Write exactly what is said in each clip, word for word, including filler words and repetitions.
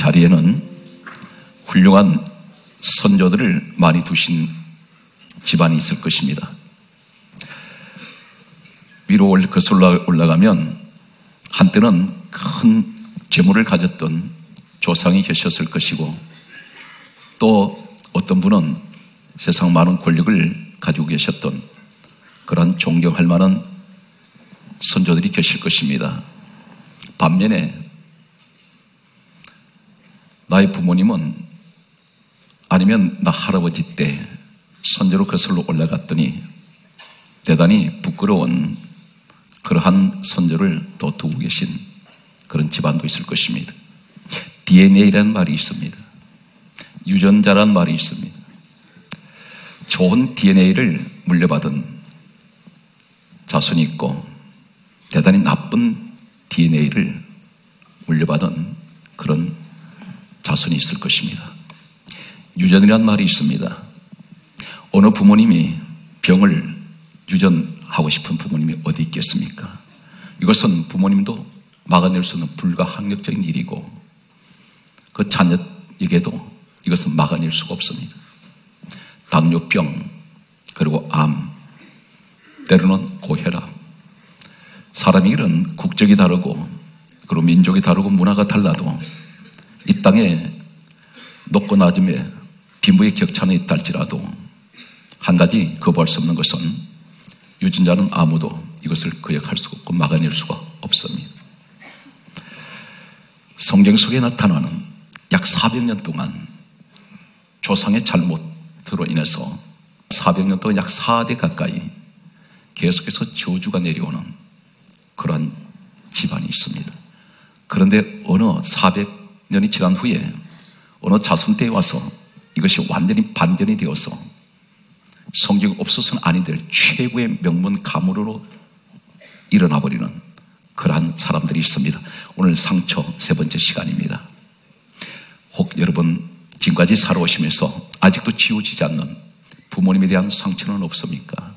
자리에는 훌륭한 선조들을 많이 두신 집안이 있을 것입니다. 위로 거슬러 올라가면 한때는 큰 재물을 가졌던 조상이 계셨을 것이고, 또 어떤 분은 세상 많은 권력을 가지고 계셨던 그런 존경할 만한 선조들이 계실 것입니다. 반면에 나의 부모님은, 아니면 나 할아버지 때 선조로 거슬러 올라갔더니 대단히 부끄러운 그러한 선조를 또 두고 계신 그런 집안도 있을 것입니다. 디엔에이라는 말이 있습니다. 유전자라는 말이 있습니다. 좋은 디엔에이를 물려받은 자손이 있고, 대단히 나쁜 디엔에이를 물려받은 그런 자손이 있을 것입니다. 유전이라는 말이 있습니다. 어느 부모님이 병을 유전하고 싶은 부모님이 어디 있겠습니까? 이것은 부모님도 막아낼 수 없는 불가항력적인 일이고, 그 자녀에게도 이것은 막아낼 수가 없습니다. 당뇨병, 그리고 암, 때로는 고혈압. 사람이 이런 국적이 다르고, 그리고 민족이 다르고, 문화가 달라도 이 땅에 높고 낮음에 빈부의 격차는 있다 할지라도 한 가지 거부할 수 없는 것은 유전자는 아무도 이것을 거역할 수가 없고 막아낼 수가 없습니다. 성경 속에 나타나는 약 사백 년 동안 조상의 잘못으로 인해서 사백 년 동안 약 사 대 가까이 계속해서 저주가 내려오는 그런 집안이 있습니다. 그런데 어느 사백 년이 지난 후에 어느 자손 때에 와서 이것이 완전히 반전이 되어서 성경 없어서는 아니 될 최고의 명문 가문으로 일어나 버리는 그러한 사람들이 있습니다. 오늘 상처 세 번째 시간입니다. 혹 여러분 지금까지 살아오시면서 아직도 지워지지 않는 부모님에 대한 상처는 없습니까?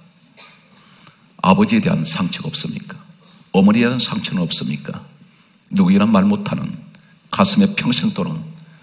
아버지에 대한 상처가 없습니까? 어머니에 대한 상처는 없습니까? 누구이나 말 못하는 가슴에 평생도록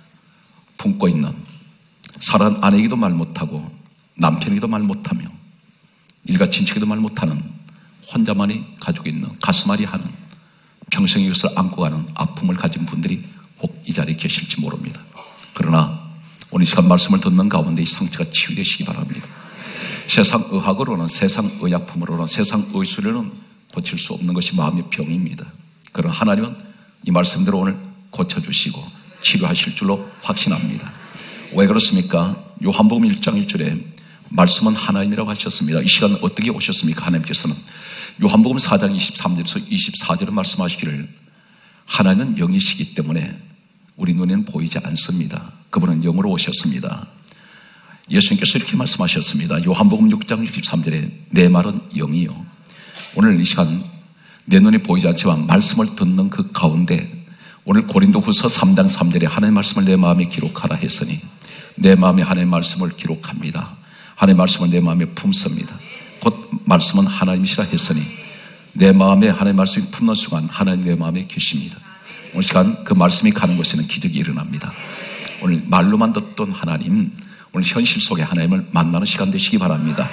품고 있는 사랑하는 아내에게도 말 못하고 남편에게도 말 못하며 일가 친척에도 말 못하는 혼자만이 가지고 있는 가슴앓이 하는 평생 이것을 안고 가는 아픔을 가진 분들이 혹 이 자리에 계실지 모릅니다. 그러나 오늘 이 시간 말씀을 듣는 가운데 이 상처가 치유되시기 바랍니다. 세상 의학으로는, 세상 의약품으로는, 세상 의술로는 고칠 수 없는 것이 마음의 병입니다. 그러나 하나님은 이 말씀대로 오늘 고쳐주시고 치료하실 줄로 확신합니다. 왜 그렇습니까? 요한복음 일 장 일 절에 말씀은 하나님이라고 하셨습니다. 이 시간 어떻게 오셨습니까? 하나님께서는 요한복음 사 장 이십삼 절에서 이십사 절에 말씀하시기를 하나님은 영이시기 때문에 우리 눈에는 보이지 않습니다. 그분은 영으로 오셨습니다. 예수님께서 이렇게 말씀하셨습니다. 요한복음 육 장 육십삼 절에 내 말은 영이요. 오늘 이 시간 내 눈에 보이지 않지만 말씀을 듣는 그 가운데 오늘 고린도후서 삼 장 삼 절에 하나님의 말씀을 내 마음에 기록하라 했으니 내 마음에 하나님의 말씀을 기록합니다. 하나님의 말씀을 내 마음에 품습니다. 곧 말씀은 하나님이시라 했으니 내 마음에 하나님의 말씀이 품는 순간 하나님 내 마음에 계십니다. 오늘 시간 그 말씀이 가는 곳에는 기적이 일어납니다. 오늘 말로만 듣던 하나님, 오늘 현실 속에 하나님을 만나는 시간 되시기 바랍니다.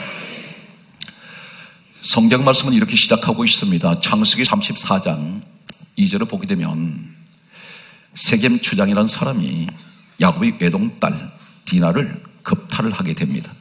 성경 말씀은 이렇게 시작하고 있습니다. 창세기 삼십사 장 이 절을 보게 되면 세겜 추장이라는 사람이 야곱의 외동딸 디나를 겁탈을 하게 됩니다.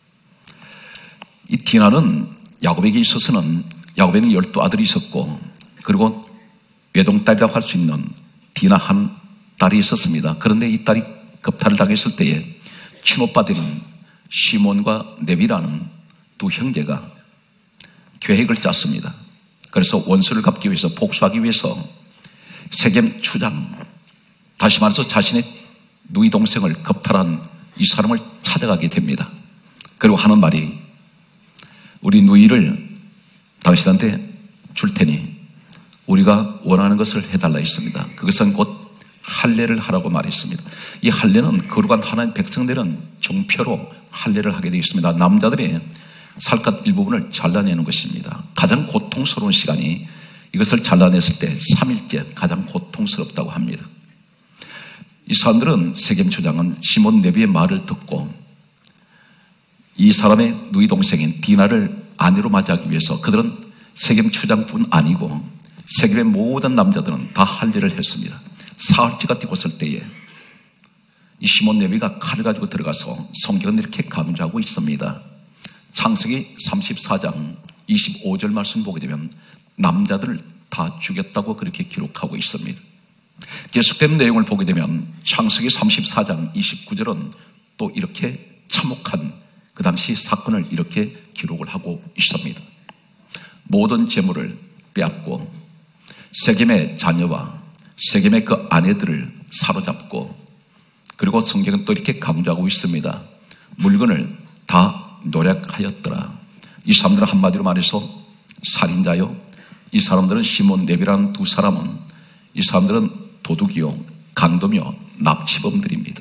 이 디나는 야곱에게 있어서는, 야곱에는 열두 아들이 있었고, 그리고 외동딸이라고 할 수 있는 디나 한 딸이 있었습니다. 그런데 이 딸이 겁탈을 당했을 때에 친오빠 되는 시몬과 네비라는 두 형제가 계획을 짰습니다. 그래서 원수를 갚기 위해서, 복수하기 위해서 세겜 추장, 다시 말해서 자신의 누이 동생을 겁탈한 이 사람을 찾아가게 됩니다. 그리고 하는 말이 우리 누이를 당신한테 줄 테니 우리가 원하는 것을 해달라 했습니다. 그것은 곧 할례를 하라고 말했습니다. 이 할례는 거룩한 하나님 백성들은 정표로 할례를 하게 되어 있습니다. 남자들이 살갗 일부분을 잘라내는 것입니다. 가장 고통스러운 시간이 이것을 잘라냈을 때 삼 일째 가장 고통스럽다고 합니다. 이 사람들은 세겜 초장은 시몬 레비의 말을 듣고 이 사람의 누이 동생인 디나를 아내로 맞이하기 위해서 그들은 세겜 초장뿐 아니고 세겜의 모든 남자들은 다 할 일을 했습니다. 사흘째가 되었을 때에 이 시몬 레비가 칼을 가지고 들어가서 성경은 이렇게 강조하고 있습니다. 창세기 삼십사 장 이십오 절 말씀 보게 되면 남자들을 다 죽였다고 그렇게 기록하고 있습니다. 계속되는 내용을 보게 되면 창세기 삼십사 장 이십구 절은 또 이렇게 참혹한 그 당시 사건을 이렇게 기록을 하고 있습니다. 모든 재물을 빼앗고 세겜의 자녀와 세겜의 그 아내들을 사로잡고, 그리고 성경은 또 이렇게 강조하고 있습니다. 물건을 다 노략하였더라. 이 사람들은 한마디로 말해서 살인자요, 이 사람들은 시몬 레비라는 두 사람은 이 사람들은 도둑이요 강도며 납치범들입니다.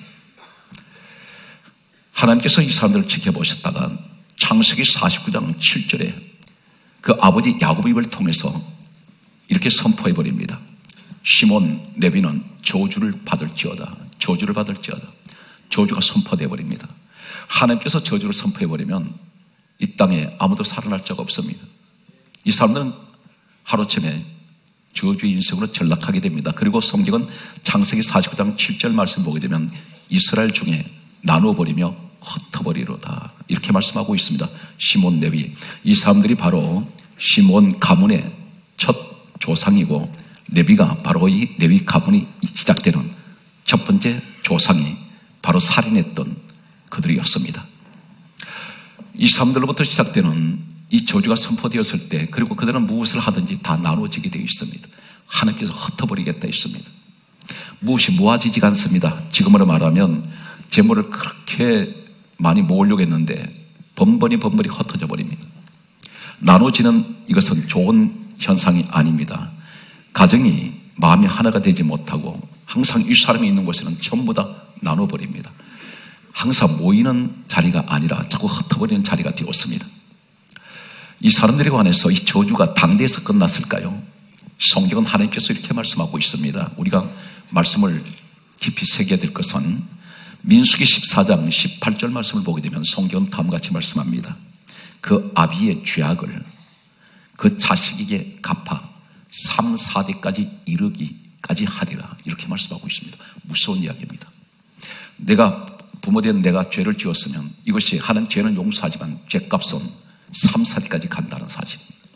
하나님께서 이 사람들을 지켜보셨다가 창세기 사십구 장 칠 절에 그 아버지 야곱의 입을 통해서 이렇게 선포해 버립니다. 시몬 레비는 저주를 받을지어다. 저주를 받을지어다. 저주가 선포되어 버립니다. 하나님께서 저주를 선포해 버리면 이 땅에 아무도 살아날 자가 없습니다. 이 사람들은 하루쯤에 저주의 인생으로 전락하게 됩니다. 그리고 성경은 창세기 사십구 장 칠 절 말씀 보게 되면 이스라엘 중에 나누어버리며 흩어버리로다, 이렇게 말씀하고 있습니다. 시몬 레위, 이 사람들이 바로 시몬 가문의 첫 조상이고 레위가 바로 이 레위 가문이 시작되는 첫 번째 조상이 바로 살인했던 그들이었습니다. 이 사람들로부터 시작되는 이 저주가 선포되었을 때, 그리고 그들은 무엇을 하든지 다 나눠지게 되어 있습니다. 하나님께서 흩어버리겠다 했습니다. 무엇이 모아지지가 않습니다. 지금으로 말하면 재물을 그렇게 많이 모으려고 했는데 번번이 번번이 흩어져 버립니다. 나눠지는 이것은 좋은 현상이 아닙니다. 가정이 마음이 하나가 되지 못하고 항상 이 사람이 있는 곳에는 전부 다 나눠버립니다. 항상 모이는 자리가 아니라 자꾸 흩어버리는 자리가 되었습니다. 이 사람들에 관해서 이 저주가 당대에서 끝났을까요? 성경은 하나님께서 이렇게 말씀하고 있습니다. 우리가 말씀을 깊이 새겨야 될 것은 민수기 십사 장 십팔 절 말씀을 보게 되면 성경은 다음과 같이 말씀합니다. 그 아비의 죄악을 그 자식에게 갚아 삼, 사 대까지 이르기까지 하리라, 이렇게 말씀하고 있습니다. 무서운 이야기입니다. 내가 부모된 내가 죄를 지었으면 이것이 하는 죄는 용서하지만 죄값은 삼, 사 대까지 간다는 사실.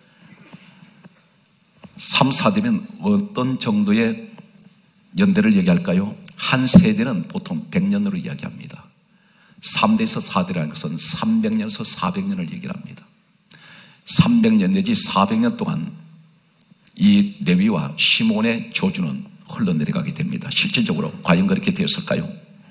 삼, 사 대면 어떤 정도의 연대를 얘기할까요? 한 세대는 보통 백 년으로 이야기합니다. 삼 대에서 사 대라는 것은 삼백 년에서 사백 년을 얘기를 합니다. 삼백 년 내지 사백 년 동안 이 레위와 시몬의 저주는 흘러내려가게 됩니다. 실질적으로 과연 그렇게 되었을까요?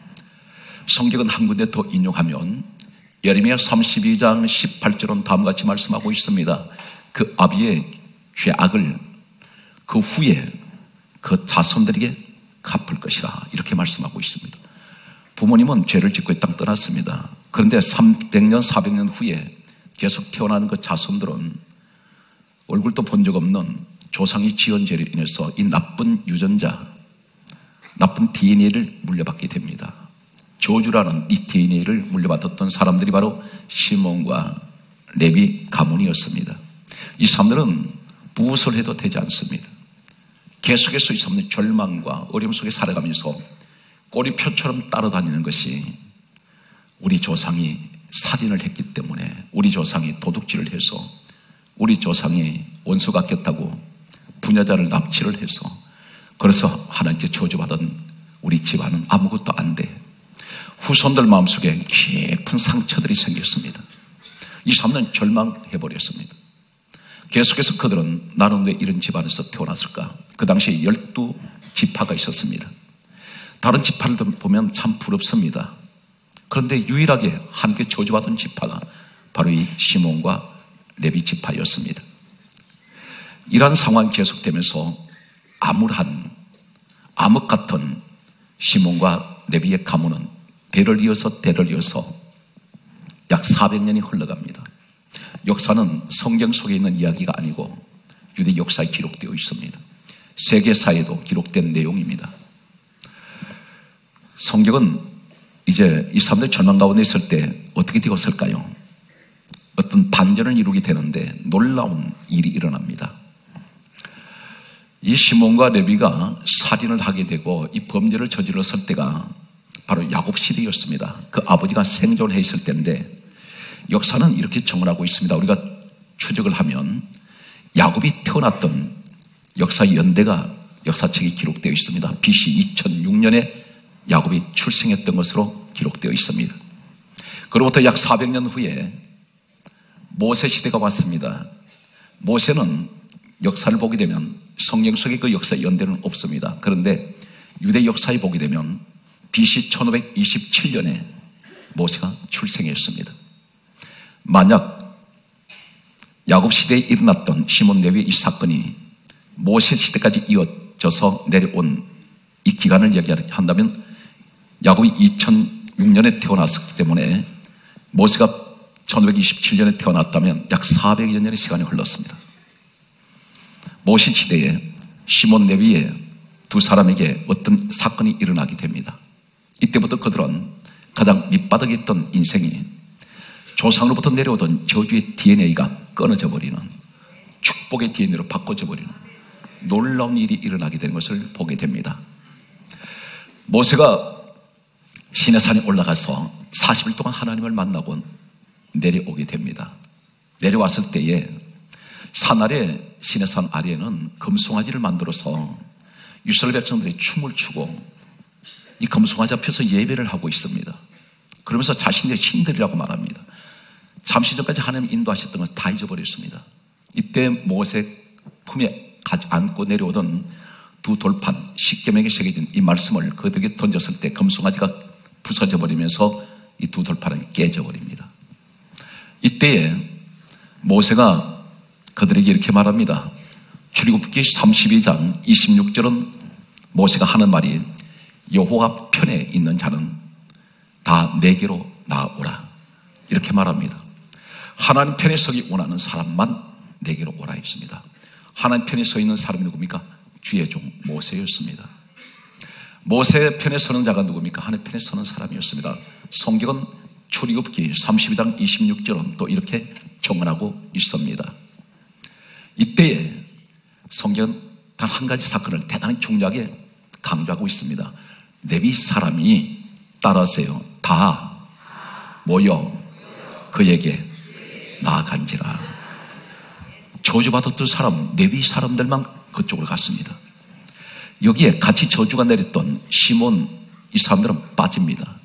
성경은 한 군데 더 인용하면 예레미야 삼십이 장 십팔 절은 다음과 같이 말씀하고 있습니다. 그 아비의 죄악을 그 후에 그 자손들에게 갚을 것이라, 이렇게 말씀하고 있습니다. 부모님은 죄를 짓고 이 땅 떠났습니다. 그런데 삼백 년, 사백 년 후에 계속 태어나는 그 자손들은 얼굴도 본 적 없는 조상이 지은 죄로 인해서 이 나쁜 유전자, 나쁜 디엔에이를 물려받게 됩니다. 저주라는 이 디엔에이를 물려받았던 사람들이 바로 시몬과 레위 가문이었습니다. 이 사람들은 무엇을 해도 되지 않습니다. 계속해서 이 사람들은 절망과 어려움 속에 살아가면서 꼬리표처럼 따라다니는 것이 우리 조상이 살인을 했기 때문에, 우리 조상이 도둑질을 해서, 우리 조상이 원수 같겠다고 부녀자를 납치를 해서, 그래서 하나님께 저주받은 우리 집안은 아무것도 안 돼. 후손들 마음속에 깊은 상처들이 생겼습니다. 이 사람들은 절망해버렸습니다. 계속해서 그들은 나는 왜 이런 집안에서 태어났을까? 그 당시에 열두 지파가 있었습니다. 다른 지파를 보면 참 부럽습니다. 그런데 유일하게 함께 저주받은 지파가 바로 이 시몬과 레위 지파였습니다. 이러한 상황이 계속되면서 암울한 암흑 같은 시몬과 레위의 가문은 대를 이어서 대를 이어서 약 사백 년이 흘러갑니다. 역사는 성경 속에 있는 이야기가 아니고 유대 역사에 기록되어 있습니다. 세계사에도 기록된 내용입니다. 성경은 이제 이 사람들이 절망 가운데 있을 때 어떻게 되었을까요? 어떤 반전을 이루게 되는데 놀라운 일이 일어납니다. 이 시몬과 레위가 살인을 하게 되고 이 범죄를 저질렀을 때가 바로 야곱 시대였습니다. 그 아버지가 생존해 있을 때인데 역사는 이렇게 정언하고 있습니다. 우리가 추적을 하면 야곱이 태어났던 역사 연대가 역사책에 기록되어 있습니다. 비씨 이천육 년에 야곱이 출생했던 것으로 기록되어 있습니다. 그로부터 약 사백 년 후에 모세 시대가 왔습니다. 모세는 역사를 보게 되면 성경 속에 그 역사 연대는 없습니다. 그런데 유대 역사에 보게 되면 비씨 천오백이십칠 년에 모세가 출생했습니다. 만약 야곱 시대에 일어났던 시몬 레위 이 사건이 모세 시대까지 이어져서 내려온 이 기간을 얘기한다면 야곱이 이천육 년에 태어났기 때문에 모세가 천오백이십칠 년에 태어났다면 약 사백여 년의 시간이 흘렀습니다. 모세 시대에 시몬 레위의 두 사람에게 어떤 사건이 일어나게 됩니다. 이때부터 그들은 가장 밑바닥에 있던 인생이 조상으로부터 내려오던 저주의 디엔에이가 끊어져 버리는 축복의 디엔에이로 바꿔져 버리는 놀라운 일이 일어나게 되는 것을 보게 됩니다. 모세가 시내산에 올라가서 사십 일 동안 하나님을 만나고 내려오게 됩니다. 내려왔을 때에 산 아래 시내산 아래에는 금송아지를 만들어서 이스라엘 백성들이 춤을 추고 이 금송아지 앞에서 예배를 하고 있습니다. 그러면서 자신들의 신들이라고 말합니다. 잠시 전까지 하나님 인도하셨던 것을 다 잊어버렸습니다. 이때 모세 품에 안고 내려오던 두 돌판, 십계명에 새겨진 이 말씀을 그들에게 던졌을 때 금송아지가 부서져 버리면서 이 두 돌판은 깨져 버립니다. 이때에 모세가 그들에게 이렇게 말합니다. 출애굽기 삼십이 장 이십육 절은 모세가 하는 말이 여호와 편에 있는 자는 다 내게로 나오라 이렇게 말합니다. 하나님 편에 서기 원하는 사람만 내게로 오라 했습니다. 하나님 편에 서 있는 사람이 누굽니까? 주의 종 모세였습니다. 모세 편에 서는 자가 누굽니까? 하나님 편에 서는 사람이었습니다. 성경은 출애굽기 삼십이 장 이십육 절은 또 이렇게 정언하고 있습니다. 이때에 성경은 단 한 가지 사건을 대단히 중요하게 강조하고 있습니다. 레위 사람이 따라하세요. 다 모여 그에게 나아간지라. 저주받았던 사람, 레위 사람들만 그쪽으로 갔습니다. 여기에 같이 저주가 내렸던 시몬 이 사람들은 빠집니다.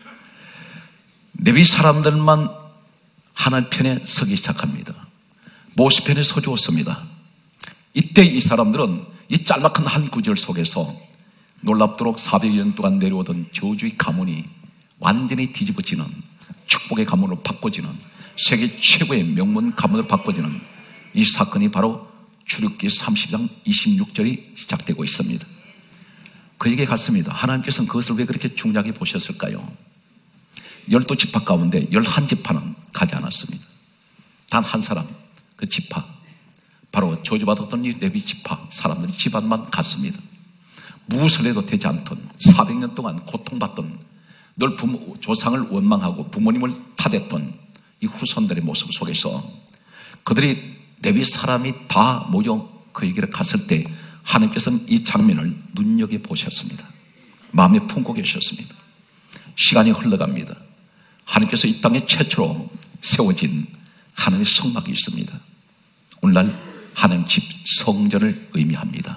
레위 사람들만 하나님 편에 서기 시작합니다. 모세 편에 서주었습니다. 이때 이 사람들은 이 짤막한 한 구절 속에서 놀랍도록 사백여 년 동안 내려오던 저주의 가문이 완전히 뒤집어지는 축복의 가문으로 바꿔지는 세계 최고의 명문 가문으로 바꿔지는 이 사건이 바로 출애굽기 삼십 장 이십육 절이 시작되고 있습니다. 그에게 갔습니다. 하나님께서는 그것을 왜 그렇게 중요하게 보셨을까요? 열두 지파 가운데 열한 지파는 가지 않았습니다. 단 한 사람, 그 지파, 바로 저주받았던 이 레위 지파 사람들이 집안만 갔습니다. 무엇을 해도 되지 않던 사백 년 동안 고통받던 늘 부모, 조상을 원망하고 부모님을 탓했던 이 후손들의 모습 속에서 그들이 레위 사람이 다 모여 그에게를 갔을 때 하나님께서는 이 장면을 눈여겨보셨습니다. 마음에 품고 계셨습니다. 시간이 흘러갑니다. 하나님께서 이 땅에 최초로 세워진 하나님의 성막이 있습니다. 오늘날 하나님 집 성전을 의미합니다.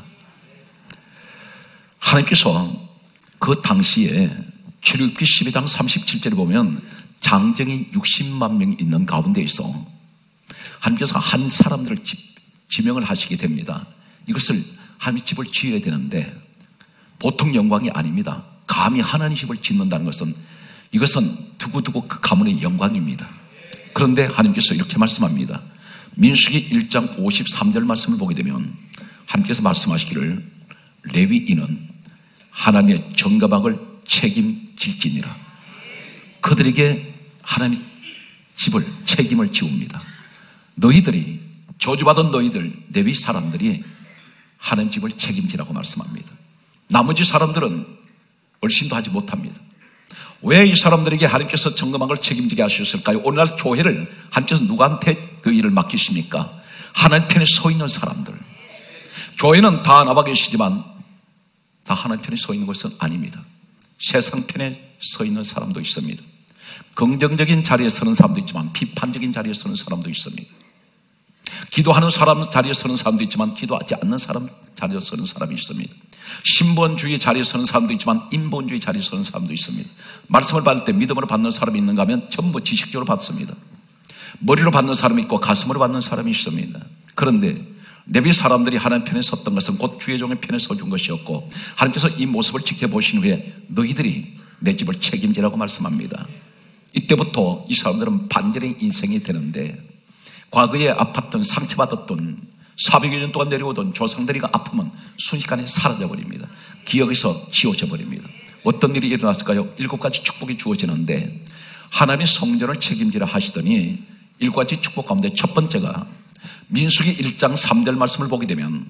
하나님께서 그 당시에 출애굽기 십이 장 삼십칠 절에 보면 장정이 육십만 명 있는 가운데 있어 하나님께서 한 사람들을 지, 지명을 하시게 됩니다. 이것을 하나님의 집을 지어야 되는데 보통 영광이 아닙니다. 감히 하나님 집을 짓는다는 것은 이것은 두고두고 그 가문의 영광입니다. 그런데 하나님께서 이렇게 말씀합니다. 민수기 일 장 오십삼 절 말씀을 보게 되면 하나님께서 말씀하시기를 레위인은 하나님의 정가방을 책임질지니라. 그들에게 하나님의 집을 책임을 지웁니다. 너희들이 저주받은 너희들 레위 사람들이 하나님 집을 책임지라고 말씀합니다. 나머지 사람들은 얼씬도 하지 못합니다. 왜 이 사람들에게 하나님께서 점검한 걸 책임지게 하셨을까요? 오늘날 교회를 하나님께서 누구한테 그 일을 맡기십니까? 하나님 편에 서 있는 사람들. 교회는 다 나와 계시지만 다 하나님 편에 서 있는 것은 아닙니다. 세상 편에 서 있는 사람도 있습니다. 긍정적인 자리에 서는 사람도 있지만 비판적인 자리에 서는 사람도 있습니다. 기도하는 사람 자리에 서는 사람도 있지만 기도하지 않는 사람 자리에 서는 사람이 있습니다. 신본주의 자리에 서는 사람도 있지만 인본주의 자리에 서는 사람도 있습니다. 말씀을 받을 때 믿음으로 받는 사람이 있는가 하면 전부 지식적으로 받습니다. 머리로 받는 사람이 있고 가슴으로 받는 사람이 있습니다. 그런데 레위 사람들이 하나님 편에 섰던 것은 곧 주의 종의 편에 서준 것이었고, 하나님께서 이 모습을 지켜보신 후에 너희들이 내 집을 책임지라고 말씀합니다. 이때부터 이 사람들은 반전의 인생이 되는데, 과거에 아팠던 상처받았던 사백여 년 동안 내려오던 조상들이 아프면 순식간에 사라져버립니다. 기억에서 지워져 버립니다. 어떤 일이 일어났을까요? 일곱 가지 축복이 주어지는데 하나님 성전을 책임지라 하시더니 일곱 가지 축복 가운데 첫 번째가 민수기 일 장 삼 절 말씀을 보게 되면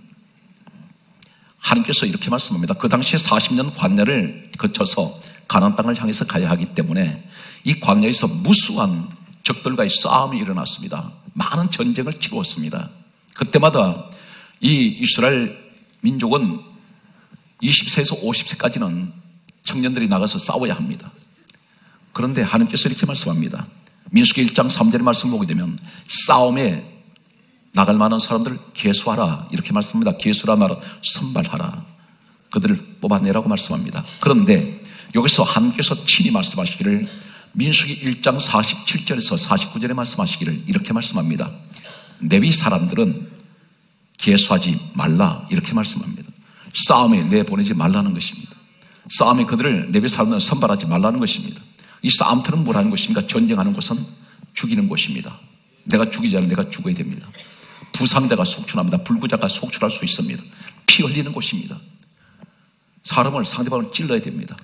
하나님께서 이렇게 말씀합니다. 그 당시에 사십 년 광야를 거쳐서 가나안 땅을 향해서 가야 하기 때문에 이 광야에서 무수한 적들과의 싸움이 일어났습니다. 많은 전쟁을 치루었습니다. 그때마다 이 이스라엘 민족은 이십 세에서 오십 세까지는 청년들이 나가서 싸워야 합니다. 그런데 하나님께서 이렇게 말씀합니다. 민수기 일 장 삼 절의 말씀을 보게 되면 싸움에 나갈 만한 사람들을 계수하라 이렇게 말씀합니다. 계수라 말은 선발하라. 그들을 뽑아내라고 말씀합니다. 그런데 여기서 하나님께서 친히 말씀하시기를 민수기 일 장 사십칠 절에서 사십구 절에 말씀하시기를 이렇게 말씀합니다. 레위 사람들은 계수하지 말라 이렇게 말씀합니다. 싸움에 내보내지 말라는 것입니다. 싸움에 그들을 레위 사람들은 선발하지 말라는 것입니다. 이 싸움터는 뭐라는 것입니까? 전쟁하는 곳은 죽이는 곳입니다. 내가 죽이지 않으면 내가 죽어야 됩니다. 부상자가 속출합니다. 불구자가 속출할 수 있습니다. 피 흘리는 곳입니다. 사람을 상대방을 찔러야 됩니다.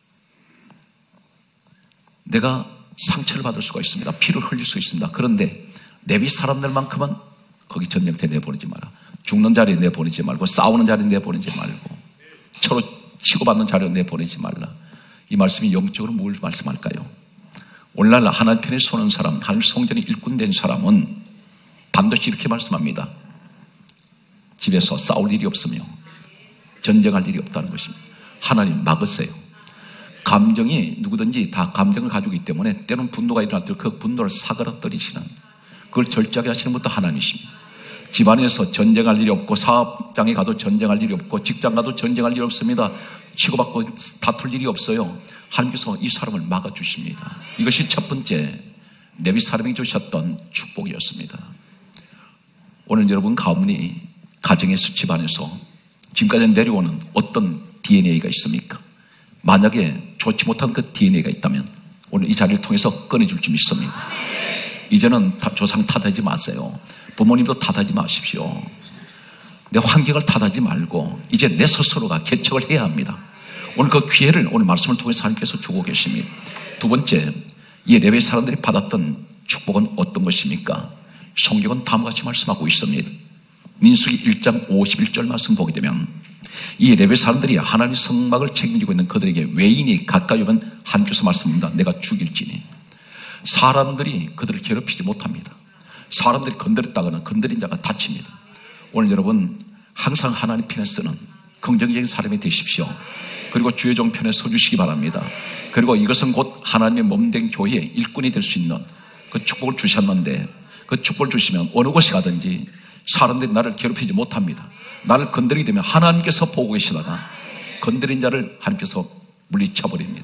내가 상처를 받을 수가 있습니다. 피를 흘릴 수 있습니다. 그런데 레위 사람들만큼은 거기 전쟁터에 내보내지 마라. 죽는 자리에 내보내지 말고 싸우는 자리에 내보내지 말고 서로 치고받는 자리에 내보내지 말라. 이 말씀이 영적으로 뭘 말씀할까요? 오늘날 하나님 편에 서는 사람, 하나님 성전의 일꾼된 사람은 반드시 이렇게 말씀합니다. 집에서 싸울 일이 없으며 전쟁할 일이 없다는 것입니다. 하나님 막으세요. 감정이 누구든지 다 감정을 가지고 있기 때문에 때로는 분노가 일어날 때 그 분노를 사그라뜨리시는, 그걸 절제하게 하시는 것도 하나님이십니다. 집안에서 전쟁할 일이 없고 사업장에 가도 전쟁할 일이 없고 직장 가도 전쟁할 일이 없습니다. 치고받고 다툴 일이 없어요. 하나님께서 이 사람을 막아주십니다. 이것이 첫 번째 레위 사람이 주셨던 축복이었습니다. 오늘 여러분 가문이 가정에서 집안에서 지금까지 내려오는 어떤 디엔에이가 있습니까? 만약에 좋지 못한 그 디엔에이가 있다면 오늘 이 자리를 통해서 꺼내줄 줄 믿습니다. 이제는 조상 탓하지 마세요. 부모님도 탓하지 마십시오. 내 환경을 탓하지 말고 이제 내 스스로가 개척을 해야 합니다. 오늘 그 기회를 오늘 말씀을 통해서 하나님께서 주고 계십니다. 두 번째, 이 레위 사람들이 받았던 축복은 어떤 것입니까? 성경은 다음과 같이 말씀하고 있습니다. 민수기 일 장 오십일 절 말씀 보게 되면 이 레위 사람들이 하나님의 성막을 책임지고 있는 그들에게 외인이 가까이 오면 하나님께서 말씀합니다. 내가 죽일지니. 사람들이 그들을 괴롭히지 못합니다. 사람들이 건드렸다가는 건드린 자가 다칩니다. 오늘 여러분 항상 하나님 편에 쓰는 긍정적인 사람이 되십시오. 그리고 주의 종 편에 서주시기 바랍니다. 그리고 이것은 곧 하나님의 몸된 교회의 일꾼이 될 수 있는 그 축복을 주셨는데, 그 축복을 주시면 어느 곳에 가든지 사람들이 나를 괴롭히지 못합니다. 나를 건드리게 되면 하나님께서 보고 계시다가 건드린 자를 하나님께서 물리쳐버립니다.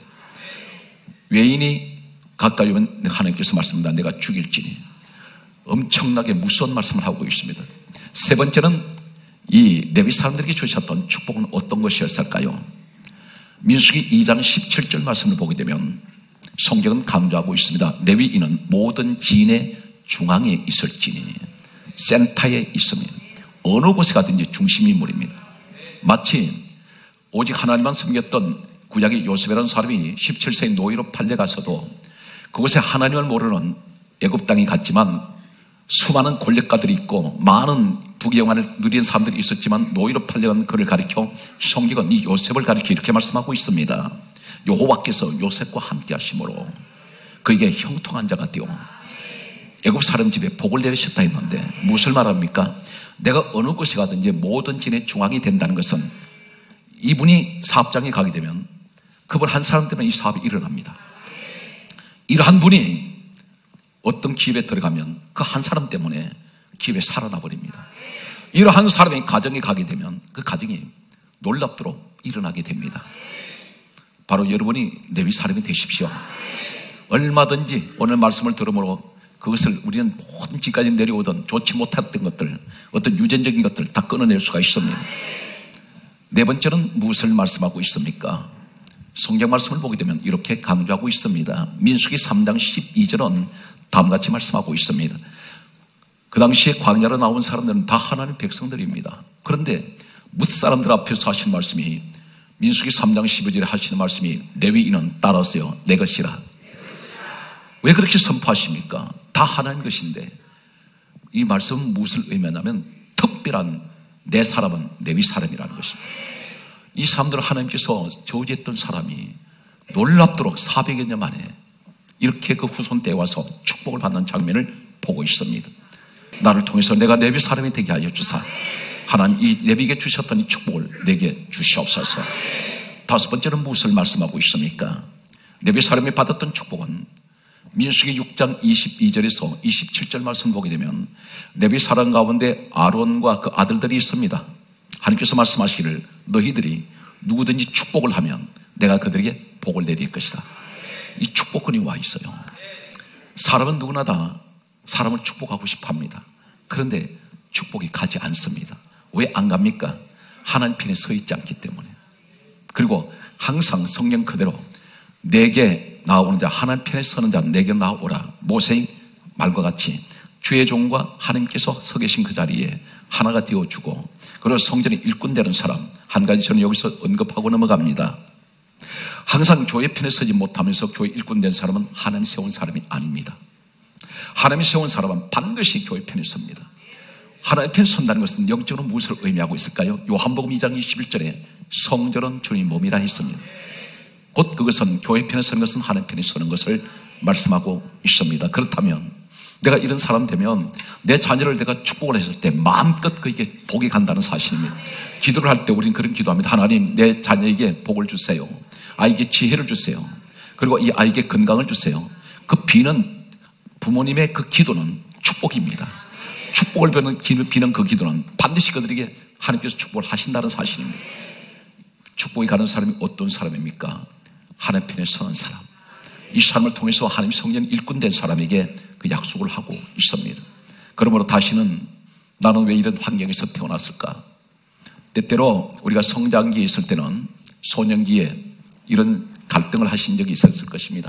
외인이 가까이 오면 하나님께서 말씀합니다. 내가 죽일지니. 엄청나게 무서운 말씀을 하고 있습니다. 세 번째는 이 레위 사람들에게 주셨던 축복은 어떤 것이었을까요? 민수기 이 장 십칠 절 말씀을 보게 되면 성경은 강조하고 있습니다. 레위인은 모든 지인의 중앙에 있을지니, 센터에 있습니다. 어느 곳에 가든지 중심 인물입니다. 마치 오직 하나님만 섬겼던 구약의 요셉이라는 사람이 십칠 세의 노예로 팔려가서도 그곳에 하나님을 모르는 애굽 땅에 갔지만 수많은 권력가들이 있고 많은 부귀영화를 누리는 사람들이 있었지만 노예로 팔려간 그를 가리켜 성경은 이 요셉을 가리켜 이렇게 말씀하고 있습니다. 여호와께서 요셉과 함께 하심으로 그에게 형통한 자가 되어 애굽 사람 집에 복을 내리셨다 했는데 무엇을 말합니까? 내가 어느 곳에 가든지 모든 진의 중앙이 된다는 것은 이분이 사업장에 가게 되면 그분 한 사람 때문에 이 사업이 일어납니다. 이러한 분이 어떤 기업에 들어가면 그 한 사람 때문에 기업이 살아나 버립니다. 이러한 사람이 가정에 가게 되면 그 가정이 놀랍도록 일어나게 됩니다. 바로 여러분이 레위 사람이 되십시오. 얼마든지 오늘 말씀을 들음으로 그것을 우리는 모든 지금까지 내려오던 좋지 못했던 것들, 어떤 유전적인 것들 다 끊어낼 수가 있습니다. 네 번째는 무엇을 말씀하고 있습니까? 성경 말씀을 보게 되면 이렇게 강조하고 있습니다. 민수기 삼 장 십이 절은 다음같이 말씀하고 있습니다. 그 당시에 광야로 나온 사람들은 다 하나님의 백성들입니다. 그런데 뭇 사람들 앞에서 하시는 말씀이 민수기 삼 장 십이 절에 하시는 말씀이 레위인은 따라서요 내 것이라. 왜 그렇게 선포하십니까? 다 하나님 것인데 이 말씀은 무엇을 의미하냐면 특별한 내 사람은 레위 사람이라는 것입니다. 이 사람들은 하나님께서 저주했던 사람이 놀랍도록 사백여 년 만에 이렇게 그 후손 때에 와서 축복을 받는 장면을 보고 있습니다. 나를 통해서 내가 레위 사람이 되게 하여 주사 하나님 이 레위에게 주셨던 이 축복을 내게 주시옵소서. 다섯 번째는 무엇을 말씀하고 있습니까? 레위 사람이 받았던 축복은 민수기 육 장 이십이 절에서 이십칠 절 말씀 보게 되면 레위 사람 가운데 아론과 그 아들들이 있습니다. 하나님께서 말씀하시기를 너희들이 누구든지 축복을 하면 내가 그들에게 복을 내릴 것이다. 이 축복권이 와 있어요. 사람은 누구나 다 사람을 축복하고 싶어 합니다. 그런데 축복이 가지 않습니다. 왜 안 갑니까? 하나님 편에 서 있지 않기 때문에. 그리고 항상 성경 그대로 내게 나오는 자, 하나님 편에 서는 자는 내게 나오라. 모세의 말과 같이 주의 종과 하나님께서 서 계신 그 자리에 하나가 되어주고, 그리고 성전의 일꾼 되는 사람, 한 가지 저는 여기서 언급하고 넘어갑니다. 항상 교회 편에 서지 못하면서 교회 일꾼 된 사람은 하나님 세운 사람이 아닙니다. 하나님이 세운 사람은 반드시 교회 편에 섭니다. 하나님 편에 선다는 것은 영적으로 무엇을 의미하고 있을까요? 요한복음 이 장 이십일 절에 성전은 주님 몸이라 했습니다. 곧 그것은 교회 편에 서는 것은 하나님 편에 서는 것을 말씀하고 있습니다. 그렇다면 내가 이런 사람 되면 내 자녀를 내가 축복을 했을 때 마음껏 그에게 복이 간다는 사실입니다. 기도를 할 때 우리는 그런 기도합니다. 하나님, 내 자녀에게 복을 주세요. 아이에게 지혜를 주세요. 그리고 이 아이에게 건강을 주세요. 그 비는, 부모님의 그 기도는 축복입니다. 축복을 비는, 비는 그 기도는 반드시 그들에게 하나님께서 축복을 하신다는 사실입니다. 축복이 가는 사람이 어떤 사람입니까? 하나님 편에 서는 사람. 이 사람을 통해서 하나님 성전 일꾼 된 사람에게 그 약속을 하고 있습니다. 그러므로 다시는 나는 왜 이런 환경에서 태어났을까? 때때로 우리가 성장기에 있을 때는 소년기에 이런 갈등을 하신 적이 있었을 것입니다.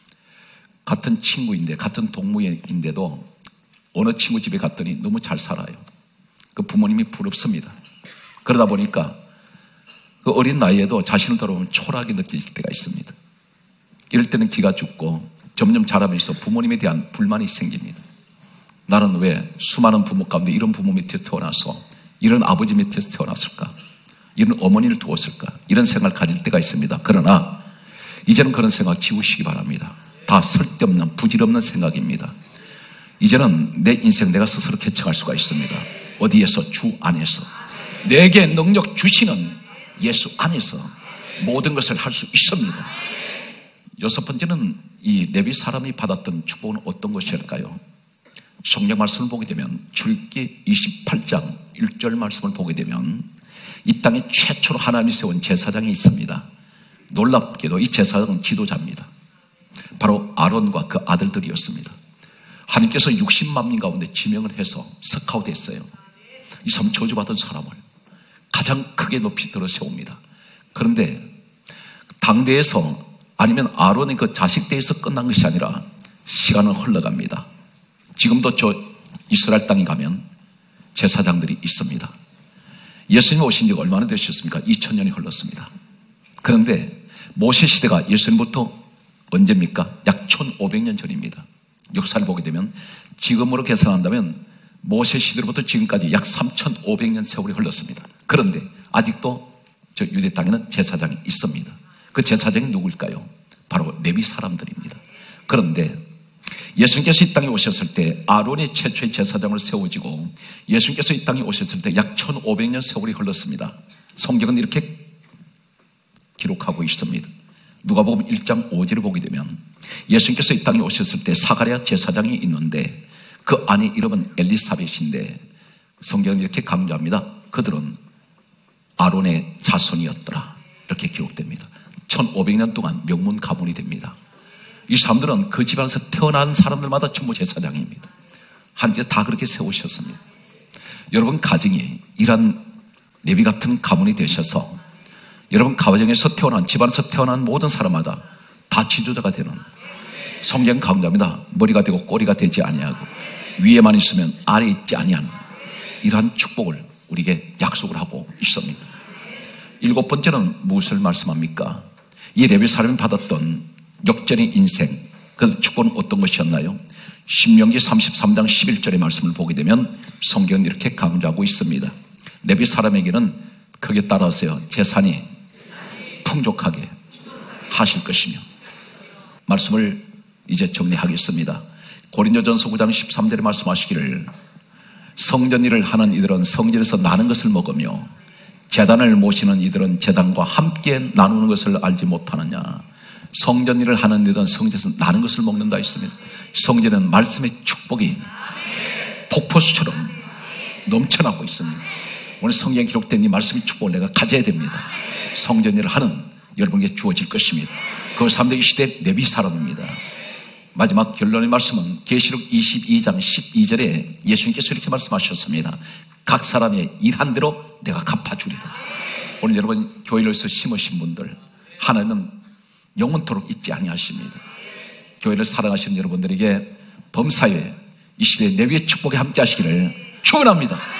같은 친구인데, 같은 동무인데도 어느 친구 집에 갔더니 너무 잘 살아요. 그 부모님이 부럽습니다. 그러다 보니까 그 어린 나이에도 자신을 돌아보면 초라하게 느껴질 때가 있습니다. 이럴 때는 기가 죽고 점점 자라면서 부모님에 대한 불만이 생깁니다. 나는 왜 수많은 부모 가운데 이런 부모 밑에서 태어나서 이런 아버지 밑에서 태어났을까? 이런 어머니를 두었을까? 이런 생각을 가질 때가 있습니다. 그러나 이제는 그런 생각 지우시기 바랍니다. 다 쓸데없는 부질없는 생각입니다. 이제는 내 인생 내가 스스로 개척할 수가 있습니다. 어디에서? 주 안에서. 내게 능력 주시는 예수 안에서 모든 것을 할 수 있습니다. 여섯 번째는 이 레위 사람이 받았던 축복은 어떤 것일까요? 성경 말씀을 보게 되면 출애굽기 이십팔 장 일 절 말씀을 보게 되면 이 땅에 최초로 하나님이 세운 제사장이 있습니다. 놀랍게도 이 제사장은 지도자입니다. 바로 아론과 그 아들들이었습니다. 하나님께서 육십만 명 가운데 지명을 해서 스카우트했어요. 이 사람 저주받은 사람을 가장 크게 높이 들어 세웁니다. 그런데 당대에서 아니면 아론의 그 자식대에서 끝난 것이 아니라 시간은 흘러갑니다. 지금도 저 이스라엘 땅에 가면 제사장들이 있습니다. 예수님 오신 지가 얼마나 되셨습니까? 이천 년이 흘렀습니다. 그런데 모세 시대가 예수님부터 언제입니까? 약 천오백 년 전입니다. 역사를 보게 되면 지금으로 계산한다면 모세 시대로부터 지금까지 약 삼천오백 년 세월이 흘렀습니다. 그런데 아직도 저 유대 땅에는 제사장이 있습니다. 그 제사장이 누구일까요? 바로 레위 사람들입니다. 그런데 예수님께서 이 땅에 오셨을 때 아론이 최초의 제사장으로 세워지고 예수님께서 이 땅에 오셨을 때 약 천오백 년 세월이 흘렀습니다. 성경은 이렇게 기록하고 있습니다. 누가복음 일 장 오 절을 보게 되면 예수님께서 이 땅에 오셨을 때 사가랴 제사장이 있는데 그 아내 이름은 엘리사벳인데 성경은 이렇게 강조합니다. 그들은 아론의 자손이었더라. 이렇게 기록됩니다. 천오백 년 동안 명문 가문이 됩니다. 이 사람들은 그 집안에서 태어난 사람들마다 전부 제사장입니다. 하나님께서 다 그렇게 세우셨습니다. 여러분 가정이 이런 레위 같은 가문이 되셔서 여러분 가정에서 태어난, 집안에서 태어난 모든 사람마다 다 지도자가 되는, 성경 강조합니다. 머리가 되고 꼬리가 되지 아니하고 위에만 있으면 아래에 있지 아니하는 이러한 축복을 우리에게 약속을 하고 있습니다. 일곱 번째는 무엇을 말씀합니까? 이 레위 사람이 받았던 역전의 인생, 그 축복은 어떤 것이었나요? 신명기 삼십삼 장 십일 절의 말씀을 보게 되면 성경은 이렇게 강조하고 있습니다. 레위 사람에게는 거기에 따라서요, 재산이 풍족하게 하실 것이며, 말씀을 이제 정리하겠습니다. 고린도전서 구 장 십삼 절에 말씀하시기를 성전 일을 하는 이들은 성전에서 나는 것을 먹으며 제단을 모시는 이들은 제단과 함께 나누는 것을 알지 못하느냐. 성전 일을 하는 이들은 성전에서 나는 것을 먹는다 했습니다. 성전은 말씀의 축복이 폭포수처럼 넘쳐나고 있습니다. 오늘 성경에 기록된 이 말씀의 축복을 내가 가져야 됩니다. 성전 일을 하는 여러분에게 주어질 것입니다. 그 사람들이 이 시대 레위 사람입니다. 마지막 결론의 말씀은 계시록 이십이 장 십이 절에 예수님께서 이렇게 말씀하셨습니다. 각 사람의 일한 대로 내가 갚아주리라. 오늘 여러분 교회에서 심으신 분들 하나님은 영원토록 잊지 아니하십니다. 교회를 사랑하시는 여러분들에게 범사에 이 시대 레위의 축복에 함께 하시기를 축원합니다.